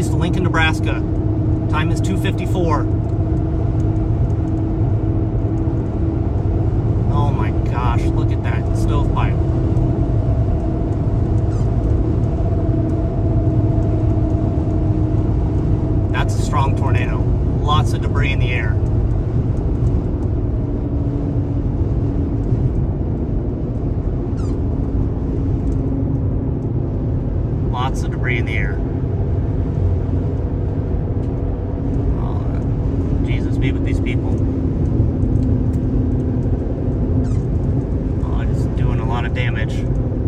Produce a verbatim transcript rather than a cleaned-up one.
southeast of Lincoln, Nebraska. Time is two fifty-four. Oh my gosh, look at that stovepipe. That's a strong tornado. Lots of debris in the air. Lots of debris in the air. Oh, Jesus, be with these people. Oh, just doing a lot of damage.